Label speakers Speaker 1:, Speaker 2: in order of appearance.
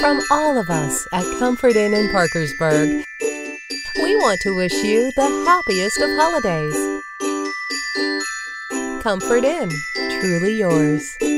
Speaker 1: From all of us at Comfort Inn in Parkersburg, we want to wish you the happiest of holidays. Comfort Inn, truly yours.